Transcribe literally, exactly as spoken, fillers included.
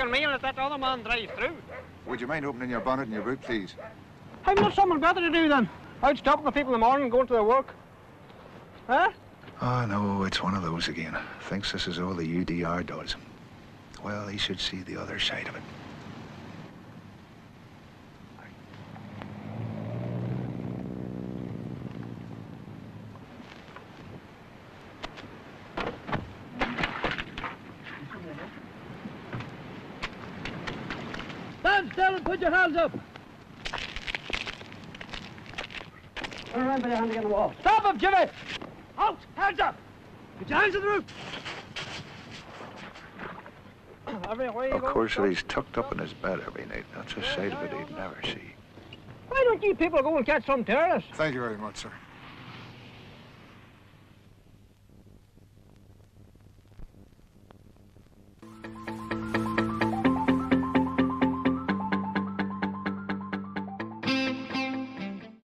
second meal as that other man drives through. Would you mind opening your bonnet and your boot, please? I've not something better to do then. I'd stop the people in the morning and go to their work. Huh? Oh, no, it's one of those again. Thinks this is all the U D R does. Well, he should see the other side of it. Stand still and put your hands up. Turn around, put your hands against the wall. Stop him, Jimmy! Out! Hands up! Put your hands on the roof! Of course, that he's tucked up in his bed every night. That's a side of it he'd never see. Why don't you people go and catch some terrorists? Thank you very much, sir.